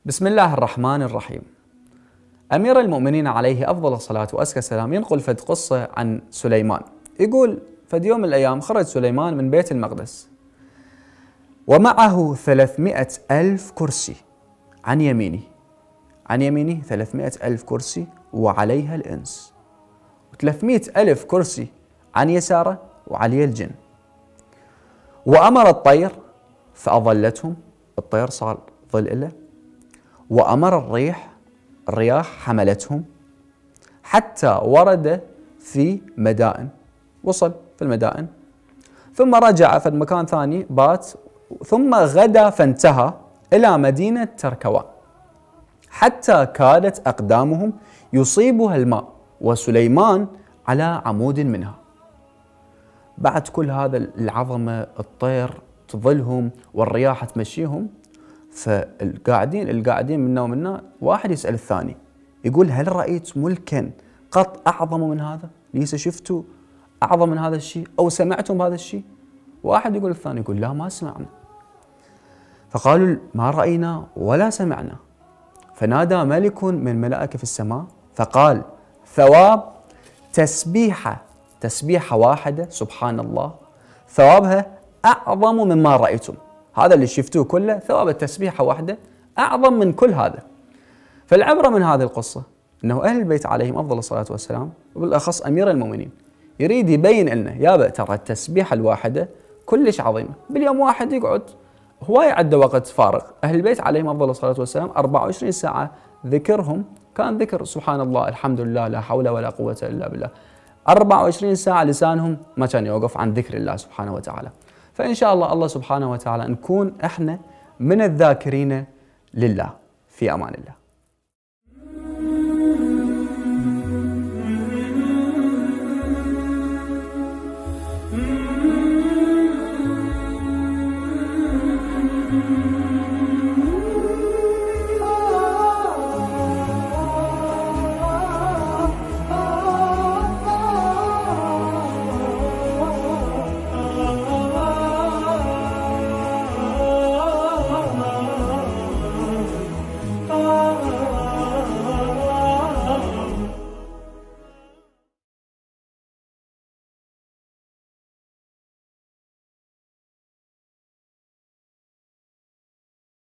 بسم الله الرحمن الرحيم. أمير المؤمنين عليه أفضل الصلاة وأزكى السلام ينقل فد قصة عن سليمان. يقول فد يوم من الأيام خرج سليمان من بيت المقدس ومعه 300 ألف كرسي عن يمينه 300 ألف كرسي وعليها الإنس، و300 ألف كرسي عن يساره وعليه الجن. وأمر الطير فأظلتهم، الطير صار ظل له، وأمر الرياح حملتهم حتى ورد في مدائن، وصل في المدائن، ثم رجع في مكان ثاني بات، ثم غدا فانتهى إلى مدينة تركوان حتى كادت أقدامهم يصيبها الماء وسليمان على عمود منها. بعد كل هذا العظمة، الطير تظلهم والرياح تمشيهم، فالقاعدين منا ومنا، واحد يسأل الثاني يقول: هل رأيت ملكا قط أعظم من هذا؟ ليس شفتوا أعظم من هذا الشيء أو سمعتم بهذا الشيء؟ واحد يقول الثاني يقول: لا، ما سمعنا. فقالوا: ما رأينا ولا سمعنا. فنادى ملك من ملائكة في السماء فقال: ثواب تسبيحة واحدة، سبحان الله، ثوابها أعظم مما رأيتم. هذا اللي شفتوه كله، ثواب التسبيحة واحدة أعظم من كل هذا. فالعبرة من هذه القصة أنه أهل البيت عليهم أفضل الصلاة والسلام، وبالأخص أمير المؤمنين، يريد يبين لنا يابا ترى التسبيحة الواحدة كلش عظيمة. باليوم واحد يقعد هواية عنده وقت فارغ. أهل البيت عليهم أفضل الصلاة والسلام 24 ساعة ذكرهم كان ذكر سبحان الله، الحمد لله، لا حول ولا قوة إلا بالله. 24 ساعة لسانهم ما كان يوقف عن ذكر الله سبحانه وتعالى. فإن شاء الله سبحانه وتعالى نكون احنا من الذاكرين لله. في أمان الله. Mm-hmm.